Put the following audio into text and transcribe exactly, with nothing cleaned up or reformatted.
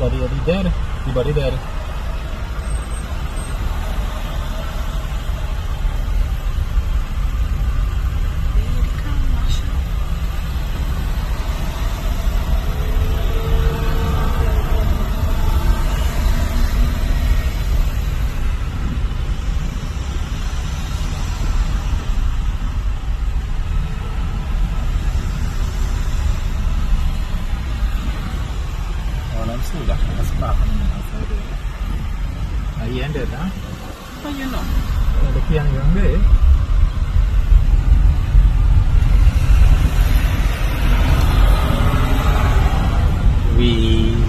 body di there, di body there. Sudah, sebab ahí anda dah. Oh, you know. Ada kian yang deh. We